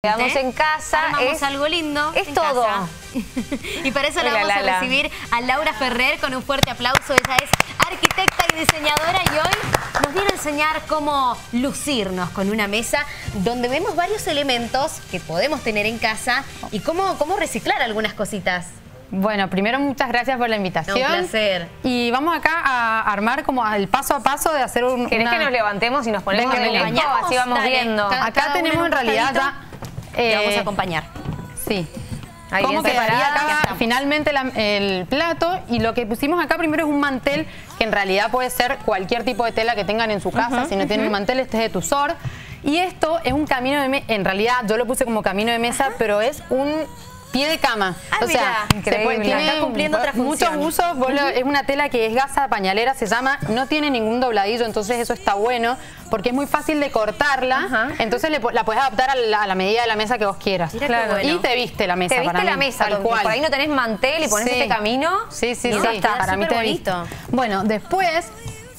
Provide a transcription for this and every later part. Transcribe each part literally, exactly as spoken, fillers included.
Quedamos en casa. Armamos es algo lindo. Es en todo. Casa. Y para eso la Hola, vamos a Lala. recibir a Laura Ferrer con un fuerte aplauso. Ella es arquitecta y diseñadora y hoy nos viene a enseñar cómo lucirnos con una mesa donde vemos varios elementos que podemos tener en casa y cómo, cómo reciclar algunas cositas. Bueno, primero muchas gracias por la invitación. No, un placer. Y vamos acá a armar como el paso a paso de hacer un... ¿Querés una... que nos levantemos y nos ponemos Venga, en el venga. equipo? Así vamos Dale. viendo. Ca- Acá cada tenemos uno en realidad ya... Te vamos a eh, acompañar. Sí. Ahí ¿Cómo bien quedaría separada. acá Ya estamos. finalmente la- el plato? Y lo que pusimos acá primero es un mantel, que en realidad puede ser cualquier tipo de tela que tengan en su casa. Si no tienen un mantel, este es de Tussor. Y esto es un camino de mesa, en realidad yo lo puse como camino de mesa, pero es un pie de cama. Ah, o sea, mira, se puede- increíble. tiene Está cumpliendo otra muchos función. usos. Vos lo- es una tela que es gasa pañalera, se llama, no tiene ningún dobladillo, entonces eso está bueno, porque es muy fácil de cortarla. Ajá. Entonces le po- la puedes adaptar a la, a la medida de la mesa que vos quieras. Mira qué Claro. bueno. Y te viste la mesa. Te viste para la mí, mesa, tal con- cual. por ahí no tenés mantel y pones Sí. este camino. Sí, sí, y sí. ya está. Queda Para mí te súper viste. bonito. Bueno, después,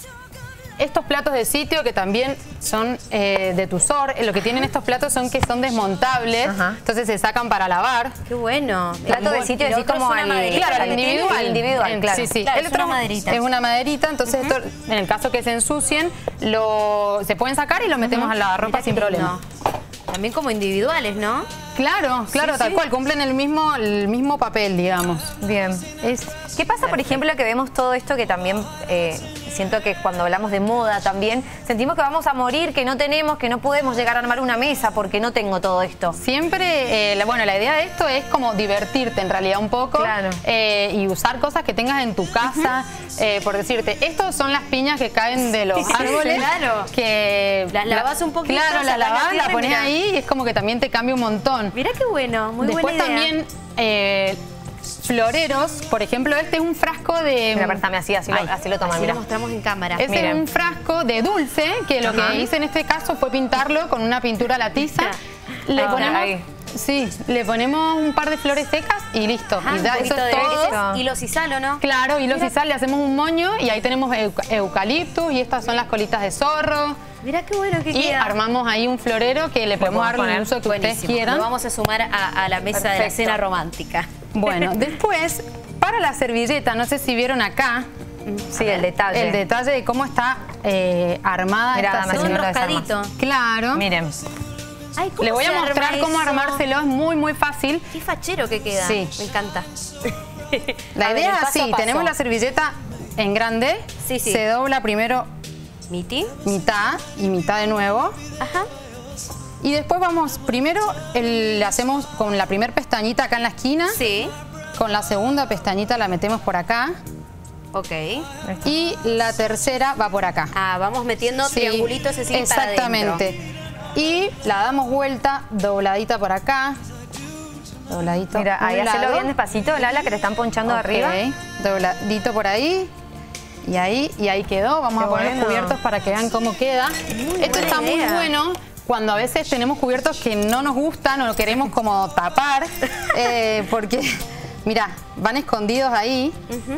estos platos de sitio que también son eh, de Tussor, eh, lo que tienen estos platos son que son desmontables, Ajá. entonces se sacan para lavar. Qué bueno. Plato de sitio, Y lo así otro como es una al- maderita Claro, que el tiene. individual. individual, En- claro. Sí, sí. Claro, El es otro una maderita. Es una maderita, entonces esto, en el caso que se ensucien, lo, se pueden sacar y lo metemos a la ropa Mirá sin qué problema. lindo. También como individuales, ¿no? Claro, claro, Sí, tal sí. cual, cumplen el mismo, el mismo papel, digamos. Bien. Es, ¿Qué pasa, por ejemplo, que vemos todo esto que también eh, siento que cuando hablamos de moda también, sentimos que vamos a morir, que no tenemos, que no podemos llegar a armar una mesa porque no tengo todo esto? Siempre, eh, la- bueno, la idea de esto es como divertirte en realidad un poco. Claro. eh, y usar cosas que tengas en tu casa. eh, por decirte, estos son las piñas que caen de los árboles. Claro. Que Las lavas un poquito, Claro, sacás las la lavas, tierra la y pones mirá. ahí y es como que también te cambia un montón. Mira qué bueno, muy Después buena idea. también eh, floreros, por ejemplo, este es un frasco de... Mira, préstame así, así, Ay. lo, así lo toman, Así mira. lo mostramos en cámara. Ese Miren. es un frasco de dulce, que lo Ajá. que hice en este caso fue pintarlo con una pintura a la tiza. Le Ah, ponemos, ahí. sí, le ponemos un par de flores secas y listo. Ah, y ya un eso poquito es de todo. ese es hilo sisal, ¿no? Claro, y los sisal le hacemos un moño y ahí tenemos euca- eucaliptus y estas son las colitas de zorro. Mira qué bueno que Y queda. armamos ahí un florero que le podemos dar podemos el poner. uso que ustedes Buenísimo. quieran. Lo vamos a sumar a, a la mesa de la Perfecto. cena romántica. Bueno, después, para la servilleta, no sé si vieron acá Sí, el detalle. el detalle de cómo está eh, armada Mirá, esta dama, Todo si no lo servilleta. enroscadito. Claro. Miren. Ay, ¿cómo Le voy se a arma mostrar cómo eso? armárselo, es muy muy fácil. Qué fachero que queda. Sí. Me encanta. La A ver, idea el es paso a así, paso. tenemos la servilleta en grande, Sí, sí. se dobla primero ¿Miti? mitad y mitad de nuevo. Ajá. Y después vamos, primero el- le hacemos con la primer pestañita acá en la esquina, Sí. con la segunda pestañita la metemos por acá Ok. y la tercera va por acá. Ah, vamos metiendo Sí, triangulitos así para adentro. exactamente. Y la damos vuelta, dobladita por acá, dobladito Mira, un ahí hacelo lado. bien despacito, Lala, que te están ponchando Ok, arriba. dobladito por ahí. Y ahí, y ahí quedó. Vamos Qué a poner bueno. los cubiertos para que vean cómo queda. Esto buena está muy idea. bueno cuando a veces tenemos cubiertos que no nos gustan o lo queremos como tapar. eh, porque, mira, van escondidos ahí.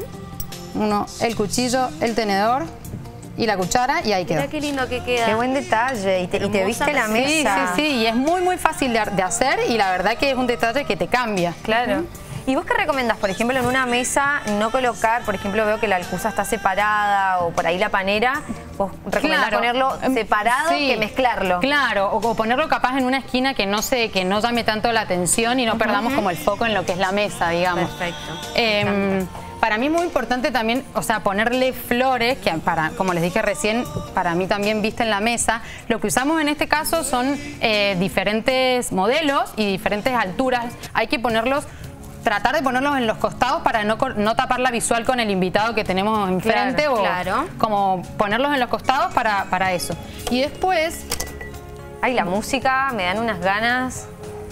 Uno, el cuchillo, el tenedor y la cuchara y ahí quedó. Mira qué lindo que queda. Qué buen detalle. Y te, y te Hermosa viste la mesa. Sí, mesa. sí, sí. Y es muy, muy fácil de, de hacer y la verdad que es un detalle que te cambia. Claro. ¿Y vos qué recomendás? Por ejemplo, en una mesa no colocar, por ejemplo, veo que la alcusa está separada o por ahí la panera, vos recomendás Claro. ponerlo Em, separado sí. que mezclarlo. Claro, o, o ponerlo capaz en una esquina que no se, que no llame tanto la atención y no perdamos como el foco en lo que es la mesa, digamos. Perfecto. Em, para mí es muy importante también, o sea, ponerle flores, que para, como les dije recién, para mí también vista en la mesa. Lo que usamos en este caso son eh, diferentes modelos y diferentes alturas. Hay que ponerlos, tratar de ponerlos en los costados para no, co- no tapar la visual con el invitado que tenemos enfrente. Claro, o claro. como ponerlos en los costados para, para eso. Y después, Ay, la música, me dan unas ganas.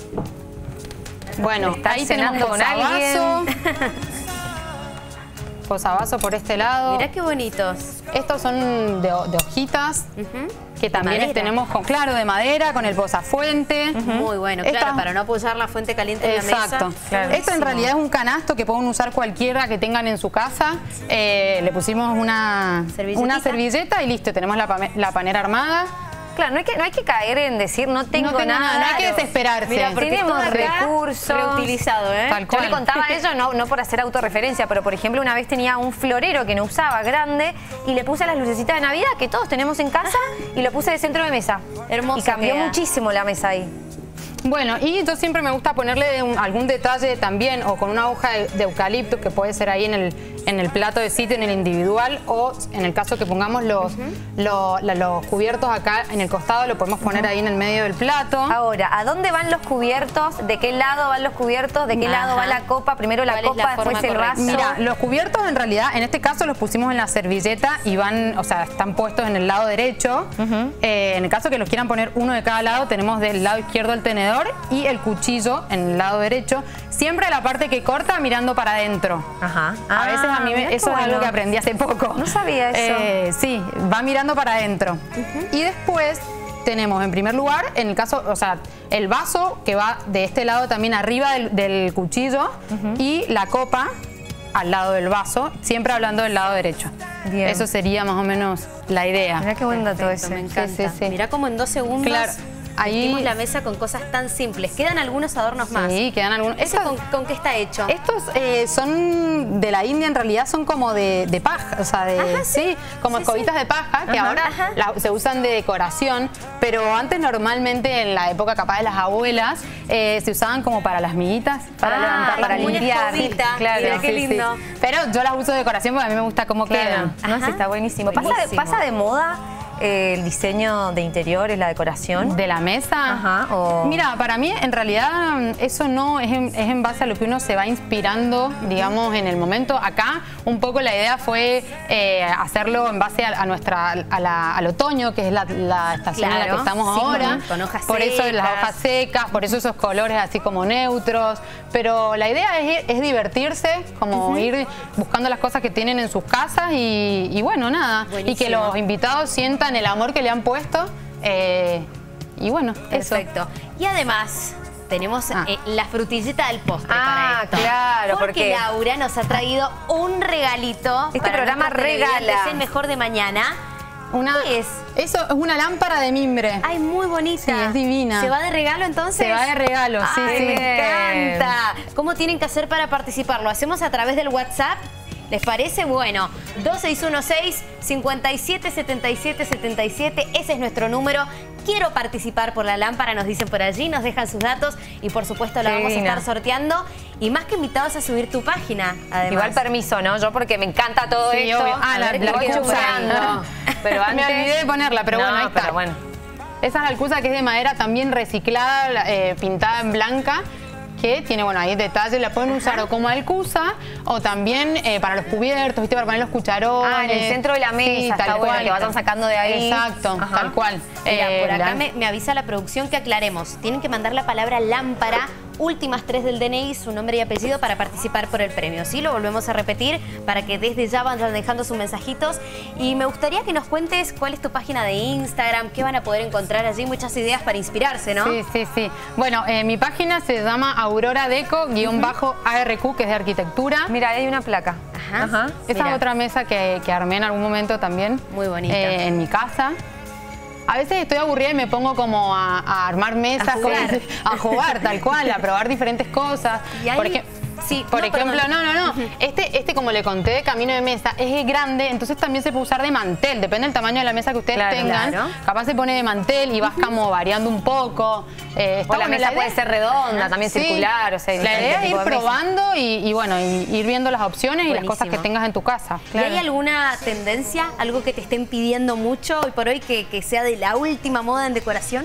bueno, Estar ahí tenemos cenando con posavasos. Posavasos por este lado. Mirá qué bonitos. Estos son de, de hojitas, Ujú. que también madera. tenemos, con, claro, de madera, con el posafuente. Muy bueno, Esta- claro, para no apoyar la fuente caliente en la Exacto. mesa. Claro. Esto en realidad es un canasto que pueden usar cualquiera que tengan en su casa. Eh, le pusimos una Servilletita. una servilleta y listo, tenemos la, pame- la panera armada. Claro, no hay que, no hay que caer en decir no tengo, no tengo nada. nada, no hay que desesperarse. Mira, porque tenemos todo acá recursos. reutilizado, ¿eh? Tal Yo cual. le contaba a ellos, no, no por hacer autorreferencia, pero por ejemplo una vez tenía un florero que no usaba, grande, y le puse las lucecitas de Navidad que todos tenemos en casa y lo puse de centro de mesa. Hermoso Y cambió queda. muchísimo la mesa ahí. Bueno, y yo siempre me gusta ponerle un- algún detalle también, o con una hoja de, de eucalipto, que puede ser ahí en el, en el plato de sitio, en el individual, o en el caso que pongamos los, lo- la- los cubiertos acá en el costado, lo podemos poner ahí en el medio del plato. Ahora, ¿a dónde van los cubiertos? ¿De qué lado van los cubiertos? ¿De qué Ajá. lado va la copa? Primero la ¿Cuál es copa, la después forma el correcta? vaso. Mira, los cubiertos en realidad, en este caso los pusimos en la servilleta y van, o sea, están puestos en el lado derecho. Eh, en el caso que los quieran poner uno de cada lado, tenemos del lado izquierdo el tenedor y el cuchillo en el lado derecho. Siempre la parte que corta mirando para adentro. Ajá. A veces a mí, me- mirá qué eso es algo bueno. que aprendí hace poco. No sabía eso. Eh, sí, va mirando para adentro. Y después tenemos en primer lugar, en el caso, o sea, el vaso que va de este lado también arriba del, del cuchillo y la copa al lado del vaso, siempre hablando del lado derecho. Bien. Eso sería más o menos la idea. Mirá qué buen dato Perfecto, ese. me encanta. Sí, sí, sí. Mirá como en dos segundos Claro, ahí- vestimos la mesa con cosas tan simples. Quedan algunos adornos más. Sí, quedan algunos. ¿Eso Estos- con, con qué está hecho? Estos eh, son de la India, en realidad son como de, de paja, o sea, de, Ajá, sí. sí, como Sí, escobitas sí. de paja, que Ajá, ahora ajá. la- se usan de decoración, pero antes normalmente en la época capaz de las abuelas eh, se usaban como para las miguitas, para Ah, levantar para las limpiar. limpiar. Sí, claro. Mirá qué lindo. Pero yo las uso de decoración porque a mí me gusta cómo Claro. quedan. No, Ajá. sí, está buenísimo. ¿Pasa de, Buenísimo. pasa de moda eh, el diseño de interiores, la decoración? ¿De la mesa? Ajá, o- Mira, para mí en realidad mm, eso no es en, es en base a lo que uno se va inspirando, digamos, en el momento. Acá un poco la idea fue eh, hacerlo en base a, a nuestra a la- al otoño, que es la, la estación en la Claro, que estamos sí, ahora. con- con hojas por eso las secas. hojas secas, por eso esos colores así como neutros. Pero la idea es, es divertirse, como ir buscando las cosas que tienen en sus casas y, y bueno, nada. Y que Buenísimo. los invitados sientan el amor que le han puesto. eh, y bueno, eso. Perfecto. Y además tenemos Ah. eh, la frutillita del postre Ah, para esto. claro, porque, porque- Laura nos ha traído un regalito. Este para programa nuestros televidentes, regala. Es el mejor de mañana. Una, ¿Qué es? Eso es una lámpara de mimbre. Ay, muy bonita. Sí, es divina. ¿Se va de regalo entonces? Se va de regalo, sí, Ay, sí. me encanta. ¿Cómo tienen que hacer para participar? ¿Lo hacemos a través del WhatsApp? ¿Les parece? Bueno, dos seis uno seis, cinco siete siete siete siete siete, ese es nuestro número. Quiero participar por la lámpara, nos dicen por allí, nos dejan sus datos y por supuesto la Qué vamos a divina. estar sorteando. Y más que invitados a subir tu página, además. Igual permiso, ¿no? Yo porque me encanta todo Sí, esto. obvio. Ah, A la- ver, la voy quiero chusmeando. usar. Pero Me antes... olvidé de ponerla, pero No, bueno, ahí está. pero bueno. Esa es la alcusa que es de madera también reciclada, eh, pintada en blanca, que tiene, bueno, ahí detalles, la pueden usar o como alcusa o también eh, para los cubiertos, ¿viste? Para poner los cucharones. Ah, en el centro de la mesa, Sí, está tal bueno, cual. que vayan sacando de ahí. Exacto, Ajá. tal cual. Mira, Eh, por acá la- me, me avisa la producción que aclaremos. Tienen que mandar la palabra lámpara, últimas tres del D N I, su nombre y apellido para participar por el premio. Sí, lo volvemos a repetir para que desde ya vayan dejando sus mensajitos. Y me gustaría que nos cuentes cuál es tu página de Instagram, qué van a poder encontrar allí, muchas ideas para inspirarse, ¿no? Sí, sí, sí. Bueno, eh, mi página se llama Aurora Deco, guión bajo A R Q, que es de arquitectura. Mira, ahí hay una placa. Ajá. Esa Mira. es otra mesa que, que armé en algún momento también. Muy bonita. eh, en mi casa. A veces estoy aburrida y me pongo como a, a armar mesas. A jugar. como- a jugar, tal cual, a probar diferentes cosas. Y ahí- Por, ej- sí, por no, ejemplo, perdón. no, no, no. Este, este, como le conté de camino de mesa, es grande, entonces también se puede usar de mantel. Depende del tamaño de la mesa que ustedes Claro, tengan. claro. Capaz se pone de mantel y vas como variando un poco. Eh, está O la bueno, mesa idea- puede ser redonda, también Sí. circular, o sea, hay la diferentes idea es ir tipos de mesas. probando y, y bueno, y ir viendo las opciones y las cosas que Buenísimo. tengas en tu casa. ¿Y hay alguna tendencia, algo que te estén pidiendo mucho hoy por hoy que, que sea de la última moda en decoración?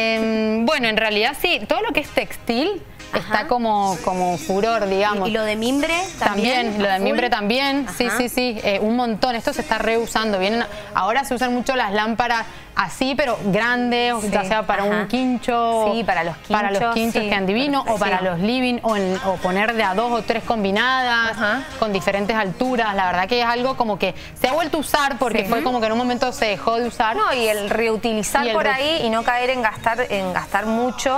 Eh, bueno, en realidad sí, todo lo que es textil Ajá. está como, como furor, digamos. ¿Y, y lo de mimbre también? También, lo ¿A de full? mimbre también, sí, Ajá. sí, sí, eh, un montón. Esto se está reusando. Vienen, ahora se usan mucho las lámparas así, pero grandes, Sí, ya sea para ajá. un quincho. Sí, para los Para los quinchos, quinchos sí, que han divino, o para sí. los living, o, en- o poner de a dos o tres combinadas, Ajá. con diferentes alturas. La verdad que es algo como que se ha vuelto a usar porque Sí. fue como que en un momento se dejó de usar. No, y el reutilizar Y el por re- ahí y no caer en gastar, en gastar mucho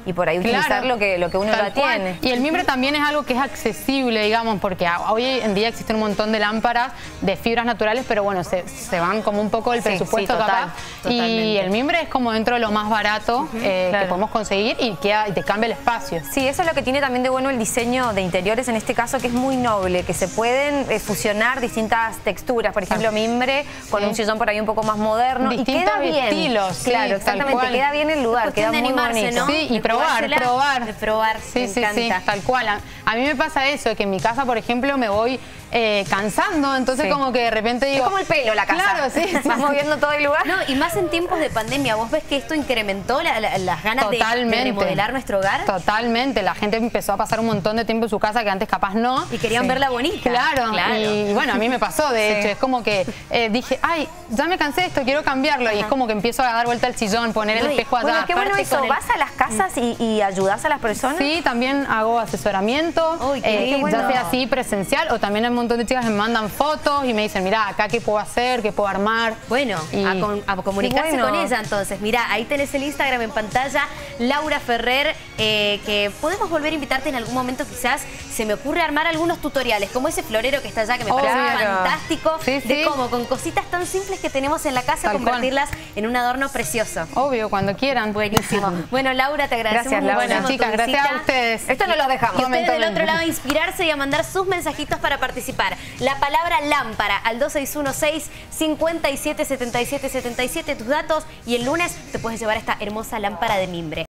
y por ahí utilizar Claro, lo que, lo que uno tal ya cual. tiene. Y el mimbre también es algo que es accesible, digamos, porque a- hoy en día existen un montón de lámparas de fibras naturales, pero bueno, se, se van como un poco el Sí, presupuesto sí, total, capaz. Y totalmente. el mimbre es como dentro de lo más barato eh, claro. que podemos conseguir y, queda, y te cambia el espacio. Sí, eso es lo que tiene también de bueno el diseño de interiores en este caso, que es muy noble, que se pueden eh, fusionar distintas texturas, por ejemplo, mimbre con Sí. un sillón por ahí un poco más moderno y Distintos queda bien. estilos, sí, claro, tal exactamente, cual. queda bien el lugar, Cuestión queda de muy animarse, bonito. ¿no? Sí, y De probar, probársela, probar. de probar, Sí, me sí, encanta. sí, tal cual. A, a mí me pasa eso, que en mi casa, por ejemplo, me voy eh, cansando, entonces Sí. como que de repente digo... Es como el pelo la casa. Claro, sí. sí, Vas sí. moviendo todo el lugar. No, y más en tiempos de pandemia, ¿vos ves que esto incrementó la- la- las ganas de, Totalmente. de remodelar nuestro hogar? Totalmente. La gente empezó a pasar un montón de tiempo en su casa que antes capaz no. Y querían Sí. verla bonita. Claro, Y, y bueno, a mí me pasó, de Sí. hecho, es como que eh, dije, ay, ya me cansé de esto, quiero cambiarlo. Y es como que empiezo a dar vuelta al sillón, poner el Uy, espejo allá. Bueno, qué bueno aparte eso. con el- ¿Vas a las casas y, y ayudás a las personas? Sí, también hago asesoramiento, Uy, qué eh, lindo. ya sea así presencial o también hay un montón de chicas que me mandan fotos y me dicen, mira, acá qué puedo hacer, qué puedo armar. Bueno, Y- a, con- a comunicarse Qué bueno. con ella entonces. Mirá, ahí tenés el Instagram en pantalla, Laura Ferrer, eh, que podemos volver a invitarte en algún momento quizás. Se me ocurre armar algunos tutoriales, como ese florero que está allá, que me parece Claro. fantástico, Sí, de sí. cómo con cositas tan simples que tenemos en la casa, Tal cual. convertirlas en un adorno precioso. Obvio, cuando quieran. Buenísimo. Bueno, Laura, te agradecemos Gracias, Laura. muchísimo Bueno, tu chicas, gracias a visita. ustedes. Esto no lo dejamos. Y ustedes del Totalmente. otro lado a inspirarse y a mandar sus mensajitos para participar. La palabra lámpara al dos seis uno seis, cinco siete, siete siete siete siete, tus datos, y el lunes te puedes llevar esta hermosa lámpara de mimbre.